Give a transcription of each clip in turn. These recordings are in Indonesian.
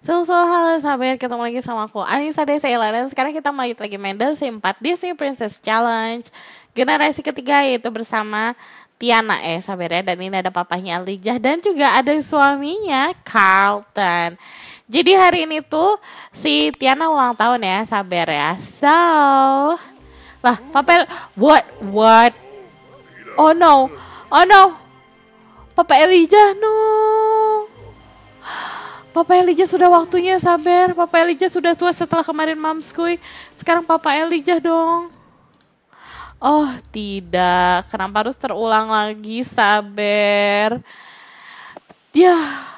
Halo sahabat, ketemu lagi sama aku Anissa Desela. Dan sekarang kita lanjut lagi main The Sims 4 Disney Princess Challenge generasi ketiga, yaitu bersama Tiana sahabat ya. Dan ini ada papahnya Elijah dan juga ada suaminya Carlton. Jadi hari ini tuh si Tiana ulang tahun ya sahabat ya. So lah papa, what oh no Papa Elijah, no. Papa Elijah sudah waktunya sabar. Papa Elijah sudah tua setelah kemarin mamskui. Sekarang Papa Elijah dong. Oh tidak, kenapa harus terulang lagi sabar? Dia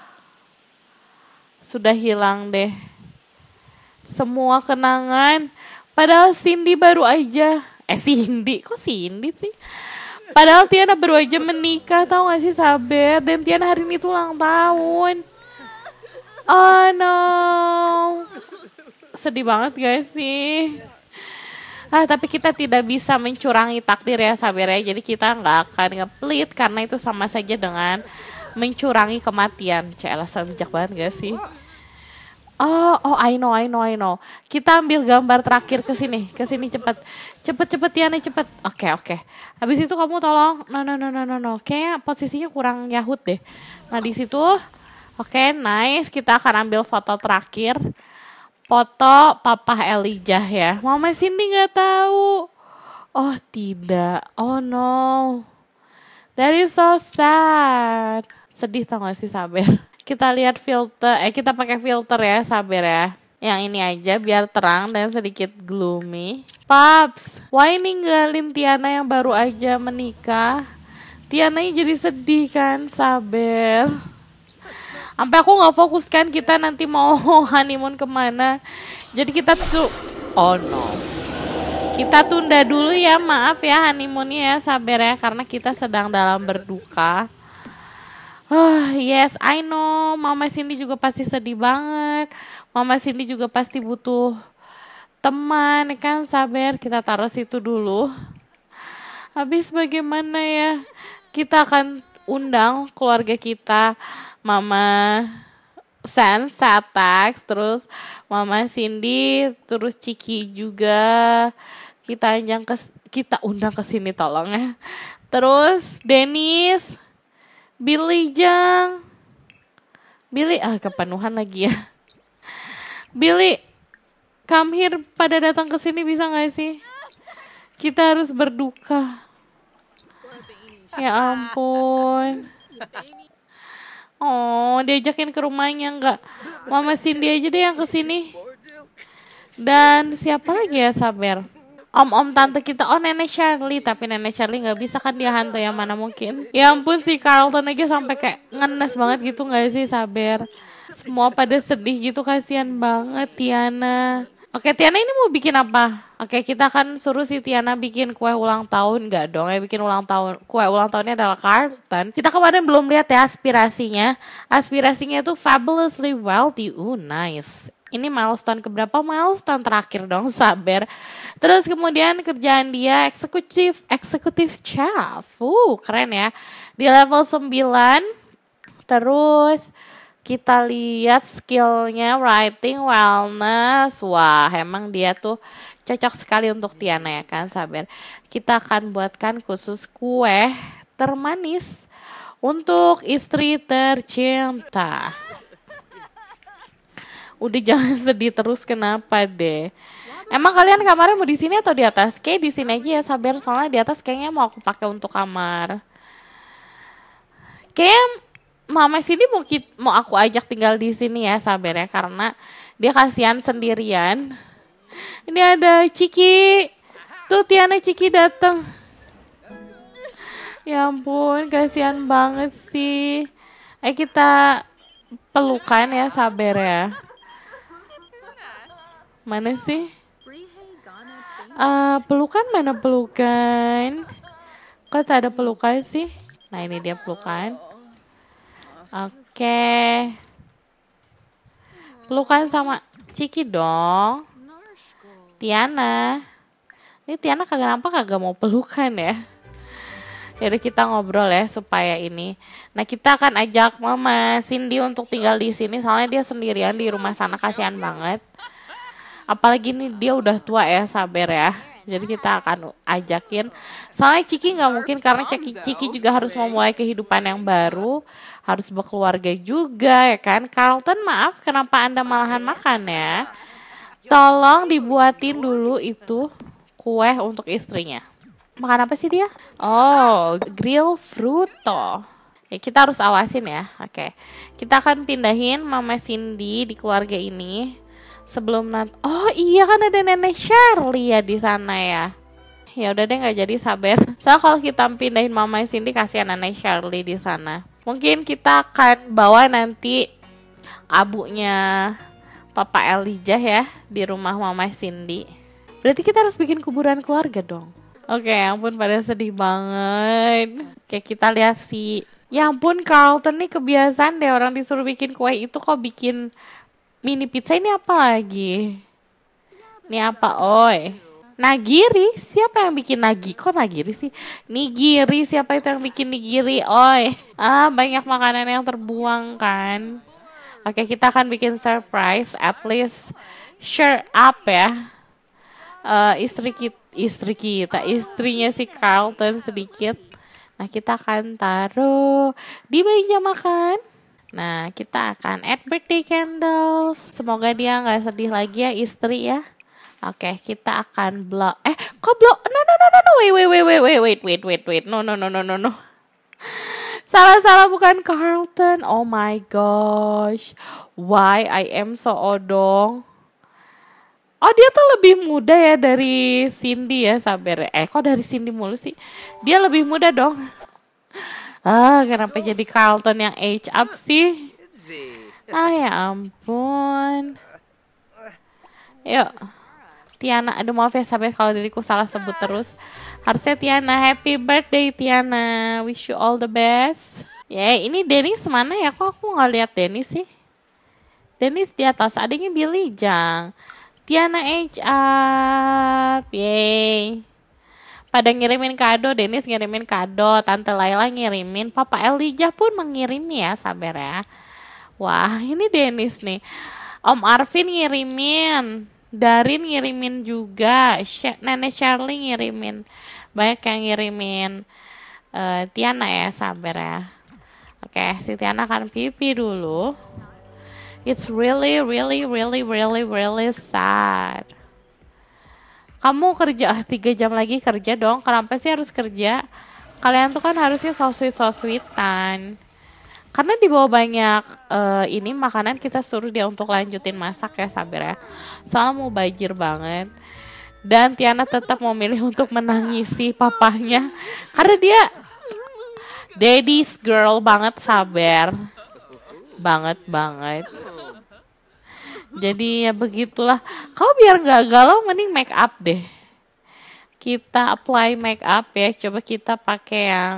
sudah hilang deh semua kenangan. Padahal Cindy baru aja. Cindy, kok Cindy sih? Padahal Tiana baru aja menikah, tahu gak sih sabar? Dan Tiana hari ini tuh ulang tahun. Oh no, sedih banget guys sih. Tapi kita tidak bisa mencurangi takdir ya sabar ya. Jadi kita nggak akan nge-plead karena itu sama saja dengan mencurangi kematian. Cielah, bijak banget gak sih? Oh, I know. Kita ambil gambar terakhir ke sini cepet Tiana cepet. Oke. Habis itu kamu tolong, no. Kayaknya posisinya kurang Yahut deh. Nah di situ, oke, nice. Kita akan ambil foto terakhir, foto Papa Elijah ya. Mama Cindy nggak tahu. Oh tidak, oh no, that is so sad. Sedih tau gak sih sabar? Kita lihat filter, kita pakai filter ya sabar ya. Yang ini aja biar terang dan sedikit gloomy. Paps, why ninggalin Tiana yang baru aja menikah? Tiana jadi sedih kan sabar. Sampai aku nggak fokus kan kita nanti mau honeymoon kemana. Jadi kita tuh, oh no, kita tunda dulu ya, maaf ya honeymoonnya ya sabar ya. Karena kita sedang dalam berduka. Yes, I know. Mama Cindy juga pasti sedih banget. Mama Cindy juga pasti butuh teman, kan sabar. Kita taruh situ dulu. Habis bagaimana ya? Kita akan undang keluarga kita, Mama Sans, Satax, terus Mama Cindy, terus Ciki juga. Kita undang ke sini tolong ya. Terus Dennis, Billy Jang. Billy, kepenuhan lagi ya. Billy, come here, pada datang ke sini bisa gak sih? Kita harus berduka. Ya ampun. Oh, diajakin ke rumahnya enggak? Mama Cindy aja deh yang ke sini. Dan siapa lagi ya sabar? Om tante kita, Nenek Shirley. Tapi Nenek Shirley gak bisa kan, dia hantu, yang mana mungkin. Ya ampun, si Carlton aja sampai kayak ngenes banget gitu gak sih sabar? Semua pada sedih gitu, kasihan banget Tiana. Oke, Tiana ini mau bikin apa? Oke, kita akan suruh si Tiana bikin kue ulang tahun. Gak dong ya, bikin ulang tahun. Kue ulang tahunnya adalah Carlton. Kita kemarin belum lihat ya aspirasinya. Aspirasinya itu fabulously wealthy. Nice. Ini milestone keberapa? Milestone terakhir dong sabar. Terus kemudian kerjaan dia executive chef. Keren ya. Di level 9. Terus kita lihat skillnya writing, wellness. Wah, emang dia tuh cocok sekali untuk Tiana ya kan sabar. Kita akan buatkan khusus kue termanis untuk istri tercinta. Udah jangan sedih terus, kenapa deh? Emang kalian kamarnya mau di sini atau di atas? Kayak di sini aja ya sabar, soalnya di atas kayaknya mau aku pakai untuk kamar. Kayak Mama sini mau aku ajak tinggal di sini ya sabar ya, karena dia kasihan sendirian. Ini ada Ciki. Tuh Tiana, Ciki datang. Ya ampun, kasihan banget sih. Kita pelukan ya sabar ya. Mana sih? Pelukan mana pelukan? Kok tak ada pelukan sih? Nah ini dia pelukan. Oke. Pelukan sama Ciki dong. Tiana. Ini Tiana kagak mau pelukan ya. Yaudah kita ngobrol ya supaya ini. Nah kita akan ajak Mama Cindy untuk tinggal di sini. Soalnya dia sendirian di rumah sana, kasihan banget. Apalagi nih dia udah tua ya, sabar ya. Jadi kita akan ajakin. Soalnya Ciki nggak mungkin karena Ciki juga harus memulai kehidupan yang baru. Harus berkeluarga juga ya kan. Carlton maaf kenapa Anda malahan makan ya. Tolong dibuatin dulu itu kue untuk istrinya. Makan apa sih dia? Oh, grill fruto. Ya, kita harus awasin ya. Oke. Kita akan pindahin Mama Cindy di keluarga ini sebelum nanti. Oh iya kan ada Nenek Shirley ya di sana ya. Ya udah deh nggak jadi sabar. Soalnya kalau kita pindahin Mama Cindy kasihan Nenek Shirley di sana. Mungkin kita akan bawa nanti abunya Papa Elijah ya di rumah Mama Cindy. Berarti kita harus bikin kuburan keluarga dong. Oke, ampun pada sedih banget. Oke, kita lihat si... Ya ampun, Carlton nih kebiasaan deh orang disuruh bikin kue itu kok bikin mini pizza. Ini apa lagi? Ini apa, oi? Nagiri? Siapa yang bikin nagi? Kok nagiri sih? Nigiri, siapa itu yang bikin nigiri, oi? Ah, banyak makanan yang terbuang kan. Oke, kita akan bikin surprise. At least share up ya. Istrinya si Carlton sedikit. Nah kita akan taruh di meja makan. Nah kita akan add birthday candles. Semoga dia nggak sedih lagi ya istri ya. Oke kita akan blow. Kok blow? No. Wait. No. Salah bukan Carlton. Oh my gosh. Why I am so odong. Oh dia tuh lebih muda ya dari Cindy ya, sabar. Kok dari Cindy mulu sih? Dia lebih muda dong. Ah kenapa jadi Carlton yang age up sih? Ah ya ampun. Yuk Tiana, aduh maaf ya sabar kalau diriku salah sebut terus. Harusnya Tiana, happy birthday Tiana. Wish you all the best. Ya ini Dennis mana ya? Kok aku nggak lihat Dennis sih? Dennis di atas, adanya Billy Jang. Tiana age up, yay. Pada ngirimin kado, Dennis ngirimin kado, Tante Laila ngirimin, Papa Elijah pun mengirim ya, sabar ya. Wah, ini Dennis nih. Om Arvin ngirimin, Darin ngirimin juga, Nenek Shirley ngirimin. Banyak yang ngirimin Tiana ya, sabar ya. Oke, si Tiana akan pipi dulu. It's really sad. Kamu kerja 3 jam lagi kerja dong. Kenapa sih harus kerja? Kalian tuh kan harusnya so sweet-an. Karena dibawa banyak ini makanan kita suruh dia untuk lanjutin masak ya sabar ya. Soalnya mau bajir banget. Dan Tiana tetap memilih untuk menangisi papahnya. Karena dia daddy's girl banget sabar. Banget. Jadi ya begitulah. Kau biar nggak galau mending make up deh. Kita apply make up ya. Coba kita pakai yang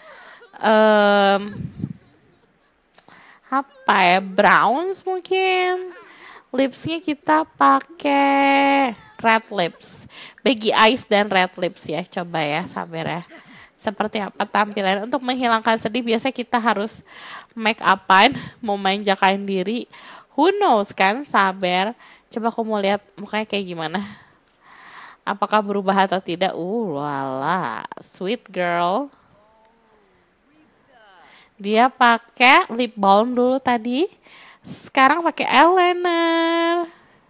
apa ya? Browns mungkin. Lipsnya kita pakai red lips. Baggy eyes dan red lips ya. Coba ya sabar ya. Seperti apa tampilan. Untuk menghilangkan sedih biasanya kita harus make upan, memanjakan diri. Who knows kan, sabar. Coba aku mau lihat mukanya kayak gimana. Apakah berubah atau tidak? Wala, sweet girl. Dia pakai lip balm dulu tadi. Sekarang pakai eyeliner.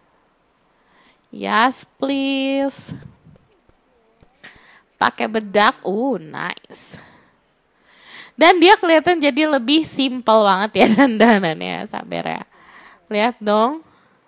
Yes, please. Pakai bedak, nice. Dan dia kelihatan jadi lebih simple banget ya dandanannya, sabar ya. Lihat dong.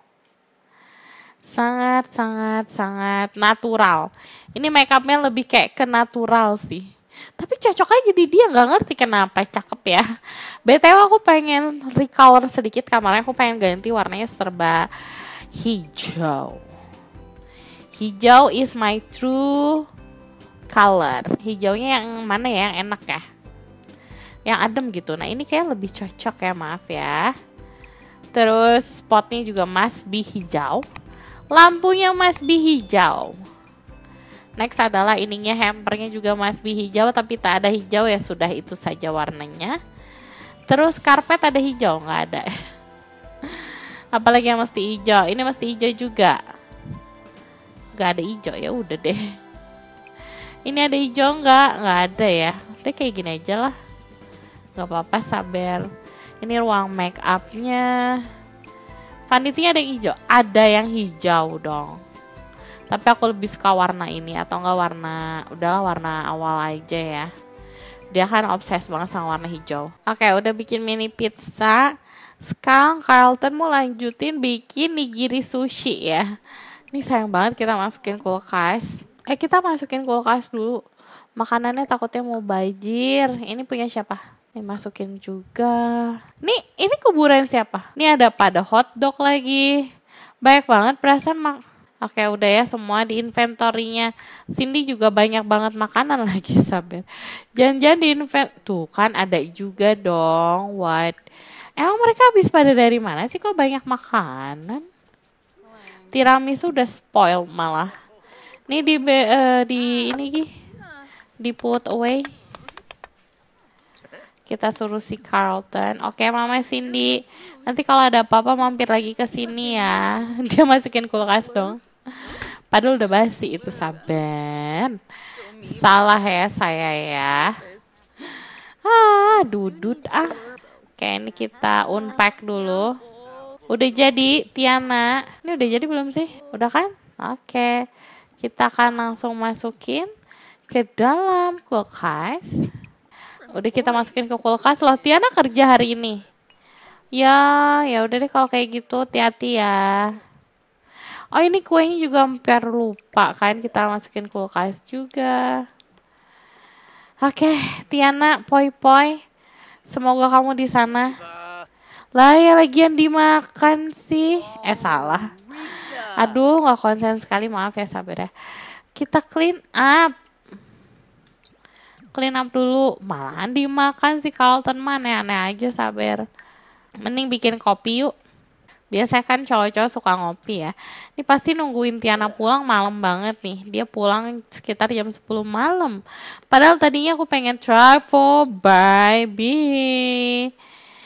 Sangat natural. Ini makeupnya lebih kayak ke natural sih. Tapi cocok aja di dia, nggak ngerti kenapa, cakep ya. BTW aku pengen recolor sedikit kamarnya, aku pengen ganti warnanya serba hijau. Hijau is my true color. Hijaunya yang mana ya yang enak ya? Yang adem gitu. Nah ini kayak lebih cocok ya, maaf ya. Terus spotnya juga must be hijau. Lampunya must be hijau. Next adalah ininya, hampernya juga must be hijau, tapi tak ada hijau ya sudah itu saja warnanya. Terus karpet ada hijau? Nggak ada. Apalagi yang mesti hijau? Ini mesti hijau juga. Nggak ada hijau, ya udah deh. Ini ada hijau nggak? Nggak ada ya. Udah kayak gini aja lah. Nggak apa-apa, sabar. Ini ruang make upnya. Vanity-nya ada yang hijau? Ada yang hijau dong. Tapi aku lebih suka warna ini atau enggak warna, udahlah warna awal aja ya. Dia kan obses banget sama warna hijau. Oke, udah bikin mini pizza. Sekarang Carlton mau lanjutin bikin nigiri sushi ya. Ini sayang banget kita masukin kulkas. Kita masukin kulkas dulu. Makanannya takutnya mau banjir. Ini punya siapa? Nih masukin juga. Ini kuburan siapa? Ini ada pada hotdog lagi. Banyak banget perasaan Oke, udah ya semua di inventorinya. Cindy juga banyak banget makanan lagi, sabar. Jangan-jangan di tuh kan ada juga dong. What? Emang mereka habis pada dari mana sih kok banyak makanan? Tiramisu udah spoil malah. Nih di put away. Kita suruh si Carlton. Oke, Mama Cindy. Nanti kalau ada apa-apa mampir lagi ke sini ya. Dia masukin kulkas dong. Padahal udah basi itu, sabar. Salah ya saya ya. Dudut Oke, ini kita unpack dulu. Udah jadi, Tiana. Ini udah jadi belum sih? Udah kan? Oke. Kita akan langsung masukin ke dalam kulkas. Udah kita masukin ke kulkas loh. Tiana kerja hari ini. Ya udah deh kalau kayak gitu, hati-hati ya. Oh, ini kuenya juga hampir lupa kan kita masukin kulkas juga. Oke, Tiana, poi-poi. Semoga kamu di sana. Lah ya lagian dimakan sih. Salah. Aduh, nggak konsen sekali, maaf ya, sabar ya. Kita clean up. Clean up dulu. Malahan dimakan sih Carlton, mana aneh aja, sabar. Mending bikin kopi yuk. Biasanya kan cowok-cowok suka ngopi ya. Ini pasti nungguin Tiana pulang malam banget nih. Dia pulang sekitar jam 10 malam. Padahal tadinya aku pengen try for baby.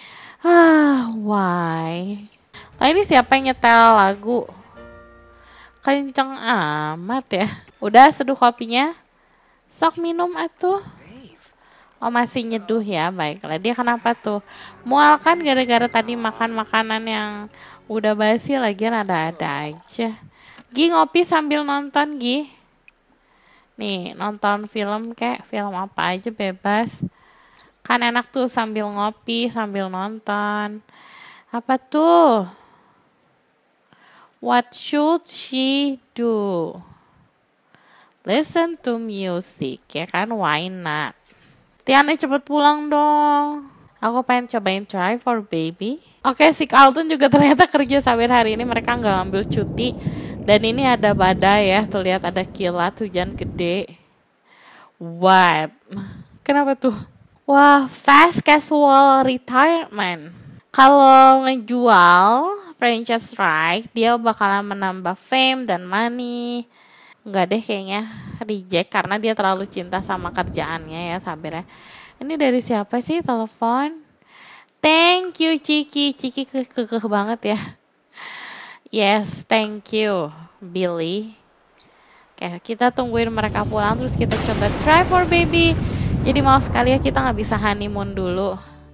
Why? Nah, ini siapa yang nyetel lagu? Kenceng amat ya. Udah seduh kopinya. Sok minum atuh. Oh, masih nyeduh ya, baiklah. Dia kenapa tuh? Mual kan gara-gara tadi makan makanan yang udah basi, lagian ada-ada aja. Gi ngopi sambil nonton, Gi. Nih, nonton film kayak film apa aja bebas. Kan enak tuh sambil ngopi, sambil nonton. Apa tuh? What should she do? Listen to music, ya kan? Why not? Tiana cepet pulang dong. Aku pengen cobain try for baby. Oke, si Carlton juga ternyata kerja sampai hari ini. Mereka nggak ngambil cuti. Dan ini ada badai ya. Tuh lihat ada kilat, hujan gede. What? Kenapa tuh? Wah, fast casual retirement. Kalau ngejual franchise right, dia bakalan menambah fame dan money. Enggak deh kayaknya reject karena dia terlalu cinta sama kerjaannya ya, sabar ya. Ini dari siapa sih telepon? Thank you Ciki. Ciki kekeh banget ya. Yes, thank you Billy. Oke, kita tungguin mereka pulang terus kita coba try for baby. Jadi mau sekali ya kita nggak bisa honeymoon dulu.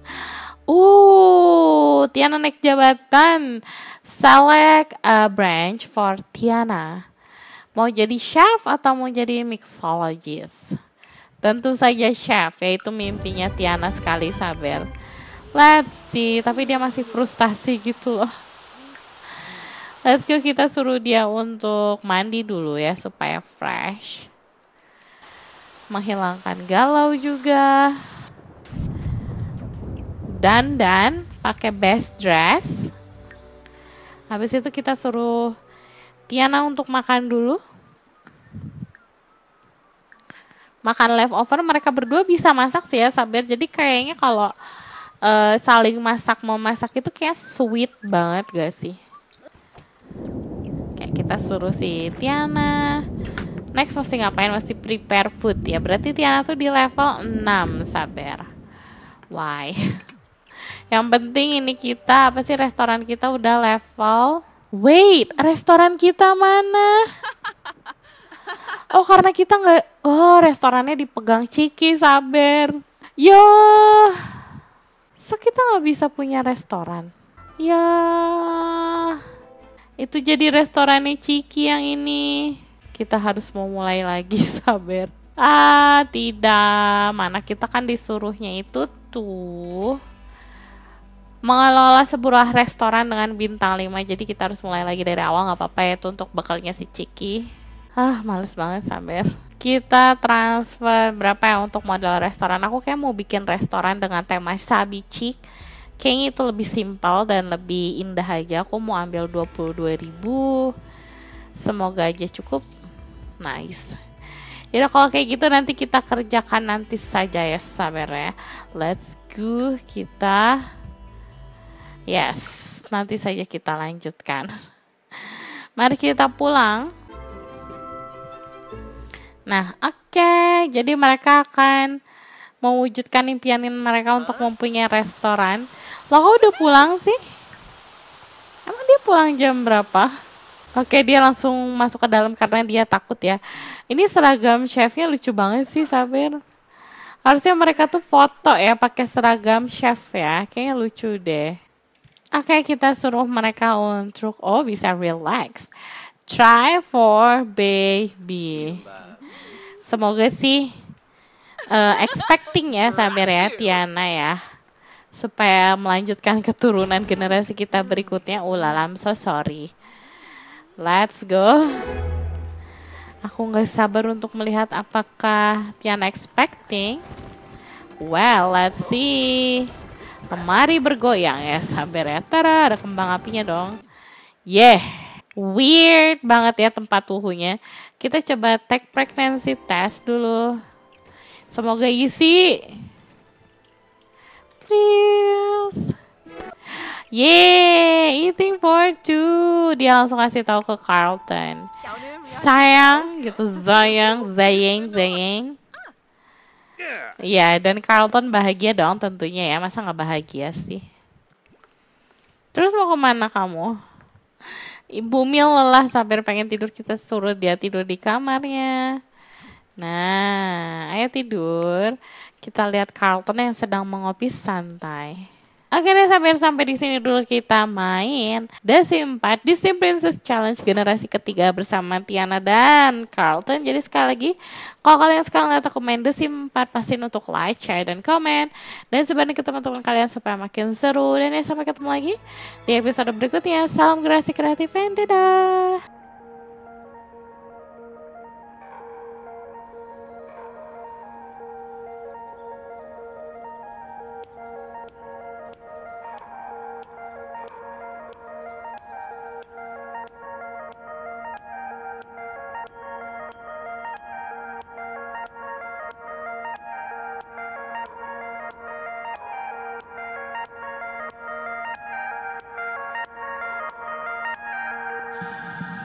Tiana naik jabatan. Select a branch for Tiana. Mau jadi chef atau mau jadi mixologist? Tentu saja chef, yaitu mimpinya Tiana sekali, sabar. Let's see, tapi dia masih frustasi gitu loh. Let's go, kita suruh dia untuk mandi dulu ya, supaya fresh. Menghilangkan galau juga. Dan pakai best dress. Habis itu kita suruh Tiana untuk makan dulu. Makan leftover, mereka berdua bisa masak sih ya, sabar. Jadi kayaknya kalau saling masak mau masak itu kayak sweet banget gak sih? Kayak kita suruh si Tiana Next mesti ngapain? Mesti prepare food ya. Berarti Tiana tuh di level 6, sabar. Why? Yang penting ini kita, apa sih, restoran kita udah level. Wait, restoran kita mana? Oh, karena kita nggak, oh restorannya dipegang Ciki, sabar. Yo, so kita nggak bisa punya restoran. Ya, itu jadi restorannya Ciki yang ini. Kita harus mau mulai lagi, sabar. Ah, tidak. Mana kita kan disuruhnya itu tuh mengelola sebuah restoran dengan bintang 5. Jadi kita harus mulai lagi dari awal, nggak apa-apa ya, itu untuk bekalnya si Ciki. Ah, males banget, sabar. Kita transfer berapa ya untuk modal restoran? Aku kayak mau bikin restoran dengan tema Sabi Chic. Kayaknya itu lebih simpel dan lebih indah aja. Aku mau ambil 22.000. Semoga aja cukup. Nice. Yaudah, kalau kayak gitu nanti kita kerjakan nanti saja ya, sabar ya. Let's go, kita. Yes, nanti saja kita lanjutkan. Mari kita pulang. Nah, oke. Jadi mereka akan mewujudkan impian mereka untuk mempunyai restoran. Lo kok udah pulang sih? Emang dia pulang jam berapa? Oke, dia langsung masuk ke dalam karena dia takut ya. Ini seragam chefnya lucu banget sih, sabar. Harusnya mereka tuh foto ya pakai seragam chef ya. Kayaknya lucu deh. Oke, kita suruh mereka untuk, oh bisa relax. Try for baby. Semoga sih expecting ya, sabar ya Tiana ya. Supaya melanjutkan keturunan generasi kita berikutnya. I'm so sorry. Let's go. Aku nggak sabar untuk melihat apakah Tiana expecting. Well, let's see. Lemari bergoyang ya, sabar ya. Tara, ada kembang apinya dong. Yeah, weird banget ya tempat tuhunya. Kita coba take pregnancy test dulu. Semoga isi. Please. Yeah, eating for two. Dia langsung kasih tahu ke Carlton. Sayang gitu, zayang. Ya, dan Carlton bahagia dong tentunya ya. Masa nggak bahagia sih? Terus mau kemana kamu? Ibu Mil lelah, sabar pengen tidur, kita suruh dia tidur di kamarnya. Nah, ayo tidur. Kita lihat Carlton yang sedang mengopi santai. Oke deh, sampai di sini dulu kita main The Sims 4 Disney Princess Challenge generasi ketiga bersama Tiana dan Carlton. Jadi sekali lagi, kalau kalian sekarang lihat aku main The Sims 4, pastiin untuk like, share, dan komen. Dan sebarin ke teman-teman kalian supaya makin seru. Dan ya, sampai ketemu lagi di episode berikutnya. Salam generasi kreatif, and dadah!